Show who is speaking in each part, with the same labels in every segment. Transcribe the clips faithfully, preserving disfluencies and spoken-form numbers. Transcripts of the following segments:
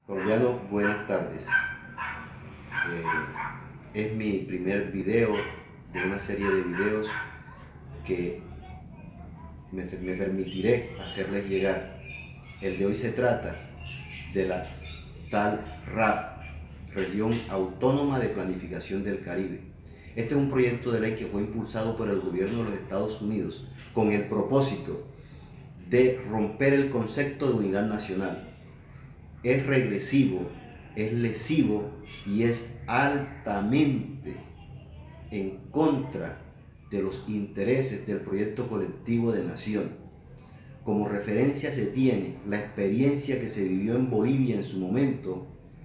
Speaker 1: Colombiano, buenas tardes. Eh, es mi primer video de una serie de videos que me, me permitiré hacerles llegar. El de hoy se trata de la tal R A P, Región Autónoma de Planificación del Caribe. Este es un proyecto de ley que fue impulsado por el gobierno de los Estados Unidos con el propósito de romper el concepto de unidad nacional. Es regresivo, es lesivo y es altamente en contra de los intereses del proyecto colectivo de nación. Como referencia se tiene la experiencia que se vivió en Bolivia en su momento,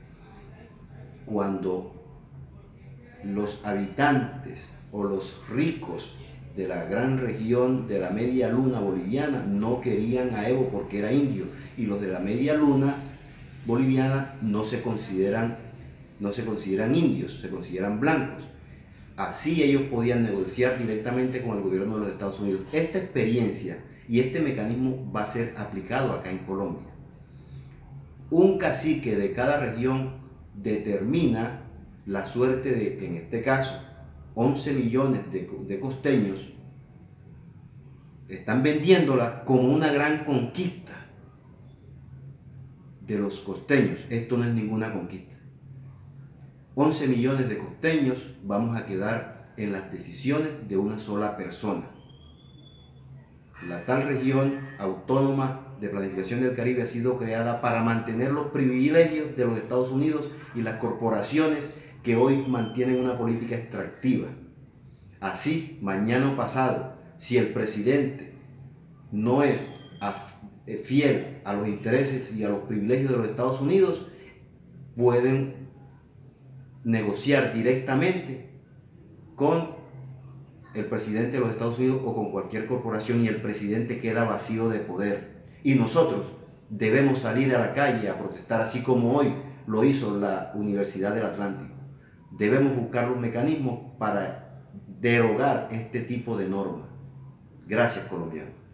Speaker 1: cuando los habitantes o los ricos de la gran región de la media luna boliviana no querían a Evo porque era indio, y los de la media luna boliviana no se consideran, no se consideran indios, se consideran blancos. Así ellos podían negociar directamente con el gobierno de los Estados Unidos. Esta experiencia y este mecanismo va a ser aplicado acá en Colombia. Un cacique de cada región determina la suerte de, en este caso, once millones de, de costeños. Están vendiéndola como una gran conquista de los costeños. Esto no es ninguna conquista. once millones de costeños vamos a quedar en las decisiones de una sola persona. La tal región autónoma de planificación del Caribe ha sido creada para mantener los privilegios de los Estados Unidos y las corporaciones que hoy mantienen una política extractiva. Así, mañana o pasado, si el presidente no es fiel a los intereses y a los privilegios de los Estados Unidos, pueden negociar directamente con el presidente de los Estados Unidos o con cualquier corporación, y el presidente queda vacío de poder. Y nosotros debemos salir a la calle a protestar, así como hoy lo hizo la Universidad del Atlántico. Debemos buscar los mecanismos para derogar este tipo de normas. Gracias, colombianos.